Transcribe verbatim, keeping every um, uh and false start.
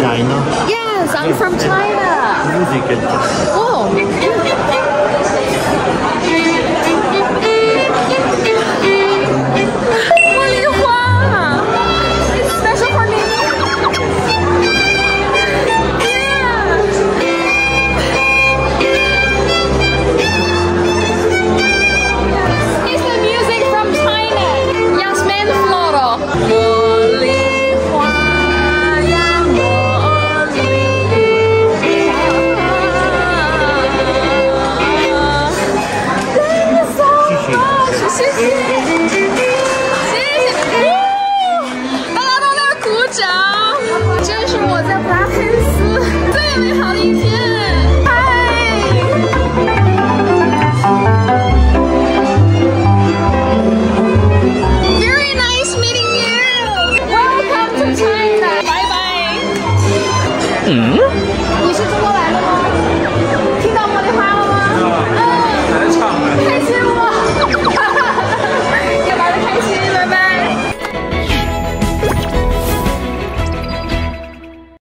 China? Yes, I'm from China. Music and Oh. It's special for me. It's the music from China. Yasmin Floral. 茉莉花呀，茉莉花。谢谢，谢谢，大家都在鼓掌。这是我在布拉佩斯最美好的一天。Very nice meeting you. Welcome to China. Bye bye. 嗯。